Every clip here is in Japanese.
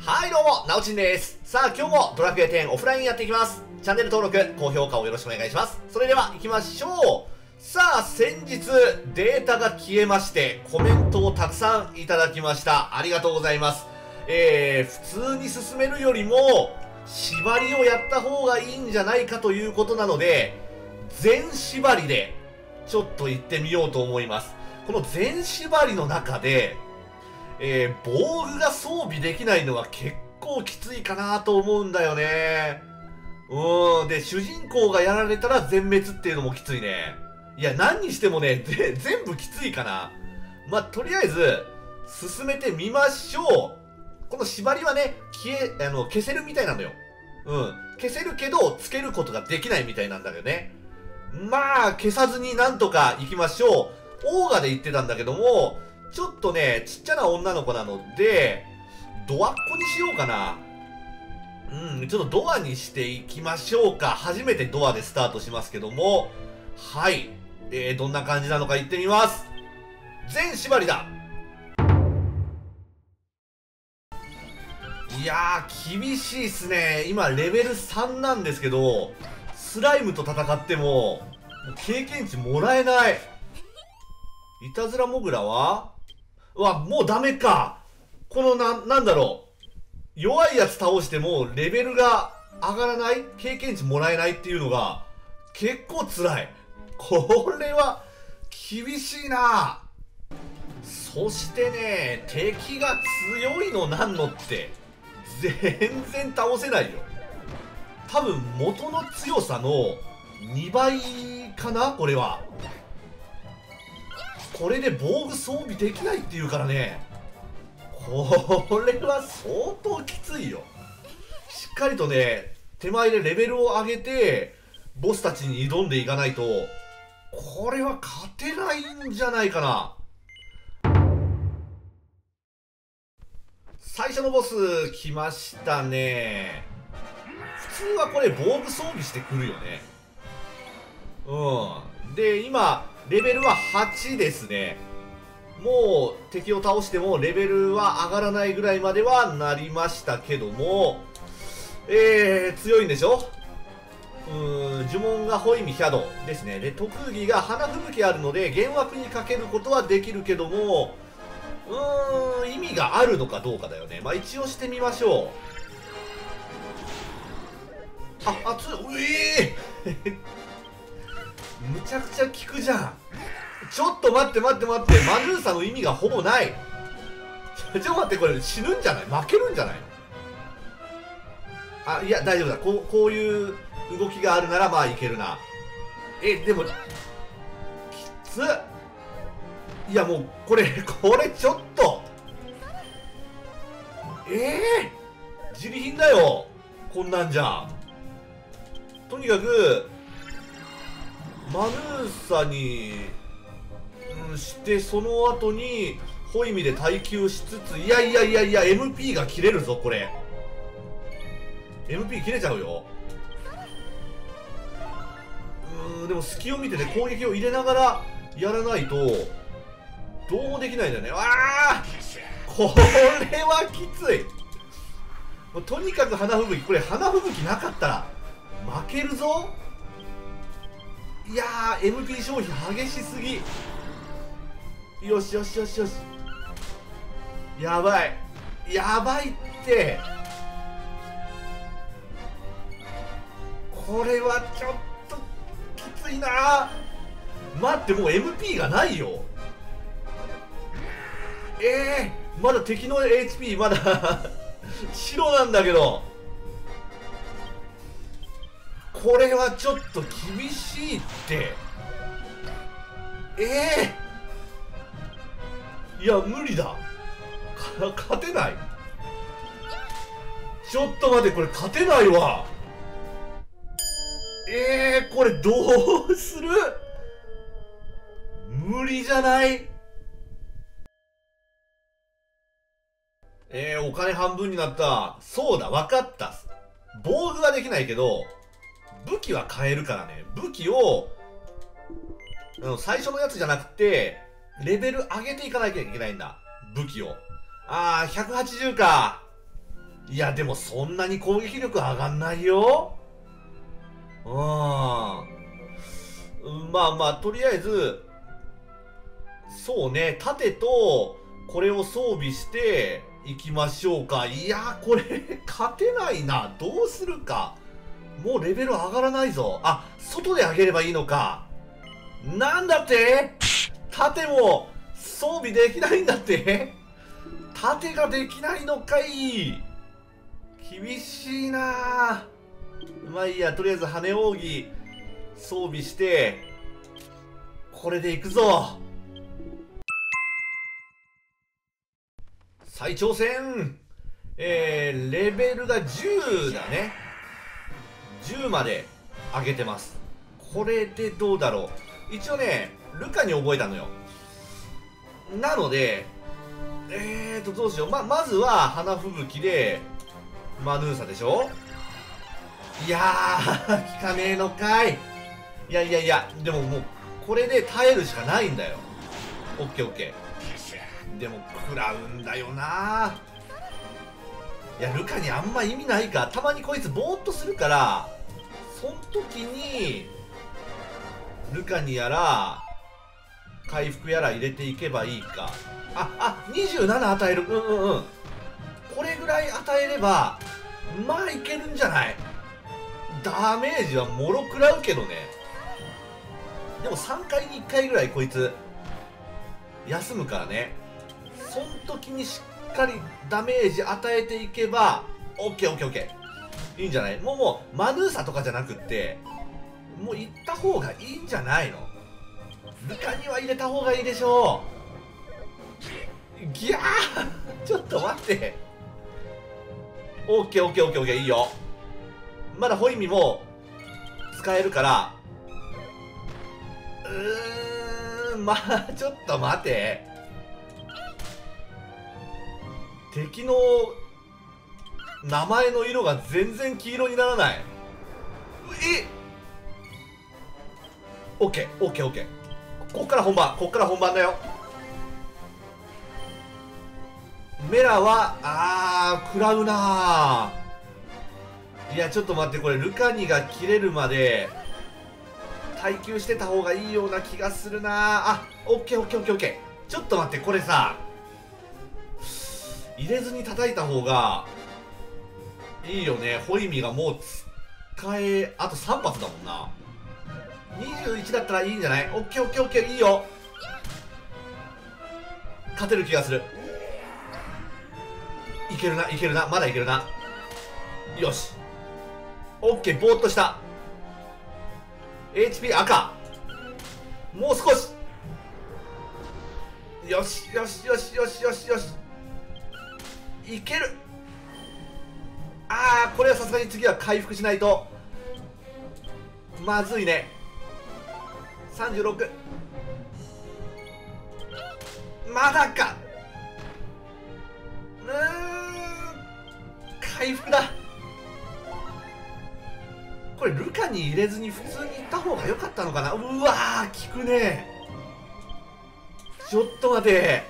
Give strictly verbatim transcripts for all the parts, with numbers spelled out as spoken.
はいどうも、なおちんです。さあ今日もドラクエテンオフラインやっていきます。チャンネル登録、高評価をよろしくお願いします。それでは行きましょう。さあ先日データが消えまして、コメントをたくさんいただきました。ありがとうございます。えー、普通に進めるよりも、縛りをやった方がいいんじゃないかということなので、全縛りでちょっと行ってみようと思います。この全縛りの中で、えー、防具が装備できないのは結構きついかなと思うんだよね。うーん。で、主人公がやられたら全滅っていうのもきついね。いや、何にしてもね、全部きついかな。まあ、とりあえず、進めてみましょう。この縛りはね、消え、あの、消せるみたいなのよ。うん。消せるけど、つけることができないみたいなんだけどね。まあ、消さずになんとか行きましょう。オーガで言ってたんだけども、ちょっとね、ちっちゃな女の子なので、ドアっ子にしようかな。うん、ちょっとドアにしていきましょうか。初めてドアでスタートしますけども。はい。えー、どんな感じなのか行ってみます。全縛りだ。いやー、厳しいっすね。今、レベルさんなんですけど、スライムと戦っても、経験値もらえない。いたずらモグラはうわ、もうダメか。このな、なんだろう。弱いやつ倒してもレベルが上がらない、経験値もらえないっていうのが結構辛い。これは厳しいな。そしてね、敵が強いのなんのって全然倒せないよ。多分元の強さのにばいかな、これは。これで防具装備できないっていうからね、これは相当きついよ。しっかりとね、手前でレベルを上げてボスたちに挑んでいかないと、これは勝てないんじゃないかな。最初のボス来ましたね。普通はこれ防具装備してくるよね。うんで、今レベルははちですね。もう敵を倒してもレベルは上がらないぐらいまではなりましたけども、えー、強いんでしょ。うーん、呪文がホイミヒャドですね。で、特技が花吹雪あるので幻惑にかけることはできるけども、うーん、意味があるのかどうかだよね。まあ一応してみましょう。あ、熱い。ええーむちゃくちゃ効くじゃん。ちょっと待って待って待って、マヌーサの意味がほぼない。ちょっと待って、これ死ぬんじゃない？負けるんじゃないの？あ、いや大丈夫だ。こう、こういう動きがあるならまあいけるな。え、でもきつっ。いやもうこれこれちょっとええー、自利品だよこんなんじゃ。とにかくマヌーサに、うん、してその後にホイミで耐久しつつ、いやいやいやいや エムピー が切れるぞこれ。 エムピー 切れちゃうよ。うーんでも隙を見てね、攻撃を入れながらやらないとどうもできないんだよね。わあこれはきつい。もうとにかく花吹雪、これ花吹雪なかったら負けるぞ。いやー エムピー 消費激しすぎ。よしよしよしよし、やばいやばいって。これはちょっときついな。待って、もう エムピー がないよ。ええー、まだ敵の エイチピー まだ白なんだけど、これはちょっと厳しいって。ええー、いや無理だ。勝てない。ちょっと待って、これ勝てないわ。ええー、これどうする？無理じゃない？えー、お金半分になった。そうだ、分かった。防具はできないけど武器は買えるからね。武器をあの最初のやつじゃなくてレベル上げていかなきゃいけないんだ、武器を。ああひゃくはちじゅうか。 いや、でもそんなに攻撃力上がんないよ。うん。まあまあ、とりあえず、そうね、盾と、これを装備して、いきましょうか。いや、これ、勝てないな。どうするか。もうレベル上がらないぞ。あ、外で上げればいいのか。なんだって？盾も装備できないんだって？盾ができないのかい。厳しいな。まあいいや、とりあえず羽扇装備して、これでいくぞ。再挑戦。えー、レベルがじゅうだね。じゅうまで上げてます。これでどうだろう。一応ね、ルカに覚えたのよ。なので、えーと、どうしよう。ま、まずは花吹雪で、マヌーサでしょ。いやー、効かねえのかい。いやいやいや、でももう、これで耐えるしかないんだよ。オッケーオッケー。でも、食らうんだよな。いや、ルカにあんま意味ないか。たまにこいつぼーっとするから、そん時に、ルカにやら、回復やら入れていけばいいか。あ、あ、にじゅうなな与える。うんうんうん。これぐらい与えれば、まあいけるんじゃない？ダメージはもろ食らうけどね。でもさんかいにいっかいぐらいこいつ、休むからね。そん時にしっかりダメージ与えていけば、オッケーオッケーオッケー。いいんじゃない？もうもう、マヌーサとかじゃなくって、もう行った方がいいんじゃないの？ルカには入れた方がいいでしょう。ギャーちょっと待って。オッケーオッケーオッケーオッケー、いいよ。まだホイミも使えるから。うーん、まあちょっと待て。敵の名前の色が全然黄色にならない。えオッケーオッケーオッケー。こっから本番、こっから本番だよ。メラはあー食らうなー。いやちょっと待って、これルカニが切れるまで耐久してた方がいいような気がするなー。あ、オッケーオッケーオッケーオッケー。ちょっと待って、これさ入れずに叩いた方がいいよね。ホイミがもう使えあとさん発だもんな。にじゅういちだったらいいんじゃない？オッケーオッケーオッケー、いいよ。勝てる気がする。いけるないけるな、まだいけるな。よし、オッケー。ぼーっとした。 エイチピー 赤、もう少し。よしよしよしよしよしよし、いける。あー、これはさすがに次は回復しないとまずいね。さんじゅうろく、まだか。うーん、回復だ。これルカに入れずに普通に行った方が良かったのかな。うわー、効くね。ちょっと待て。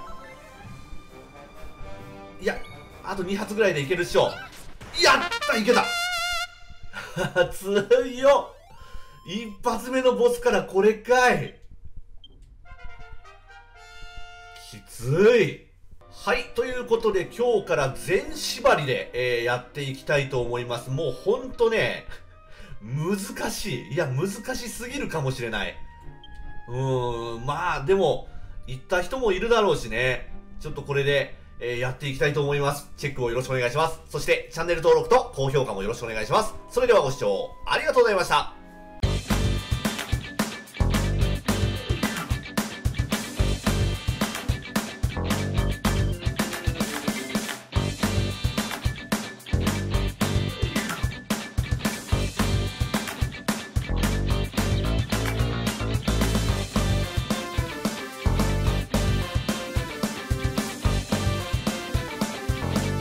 いや、あとに発ぐらいでいけるっしょ。やった、いけた強っ。一発目のボスからこれかい。きつい。はい、ということで今日から全縛りで、えー、やっていきたいと思います。もうほんとね、難しい。いや、難しすぎるかもしれない。うーん、まあでも、行った人もいるだろうしね。ちょっとこれで、えー、やっていきたいと思います。チェックをよろしくお願いします。そして、チャンネル登録と高評価もよろしくお願いします。それではご視聴ありがとうございました。